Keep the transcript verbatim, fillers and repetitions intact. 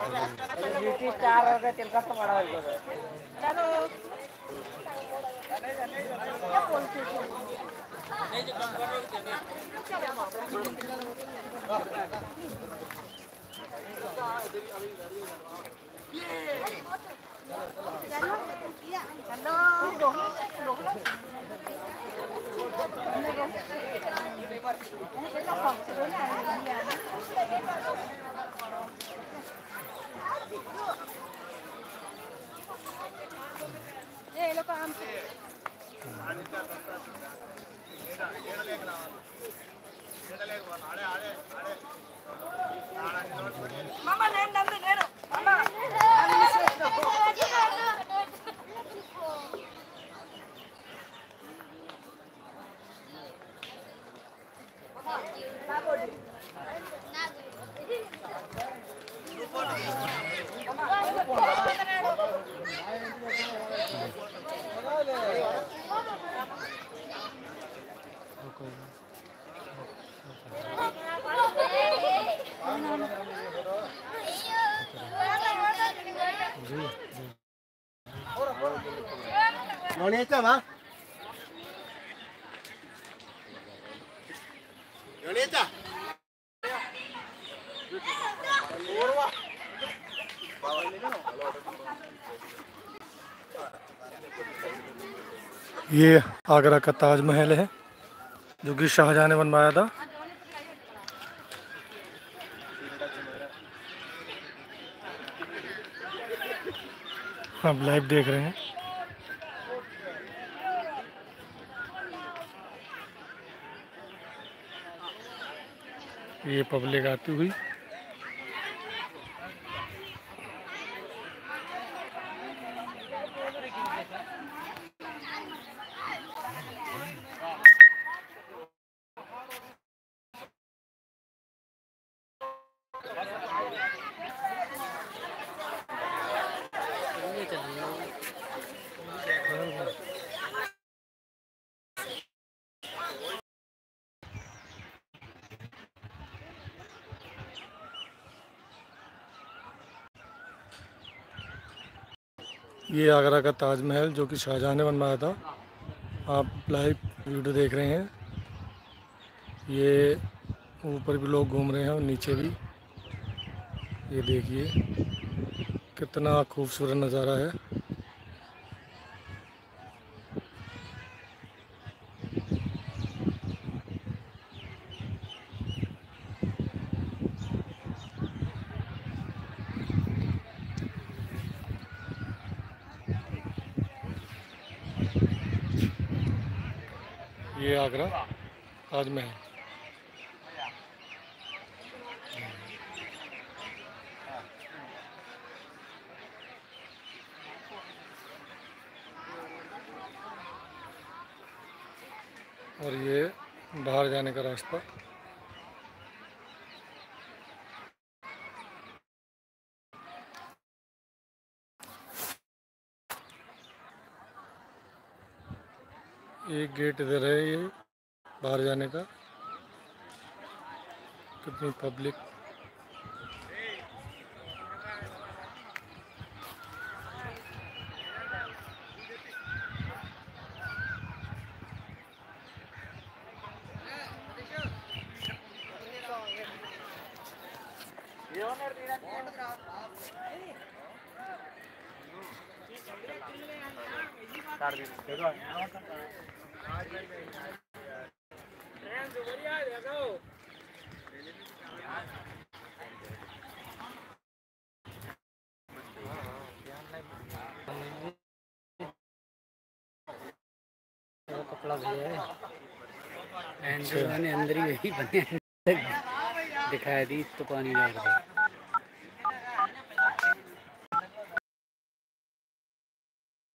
चार हो गए तिलका तो बड़ा हो गया। चलो ये लोग काम मामा నేను నన్ను నేను మామా गणेश वा गणेश ये आगरा का ताजमहल है जो कि शाहजहां ने बनवाया था। आप लाइव देख रहे हैं। ये पब्लिक आती हुई ये आगरा का ताजमहल जो कि शाहजहां ने बनवाया था। आप लाइव वीडियो देख रहे हैं। ये ऊपर भी लोग घूम रहे हैं और नीचे भी। ये देखिए कितना खूबसूरत नज़ारा है। ये आगरा ताजमहल। और ये बाहर जाने का रास्ता। एक गेट इधर है ये बाहर जाने का। कितनी पब्लिक। कपड़ा भी है अंदर ही वही बने दिखाया दी तो पानी डाल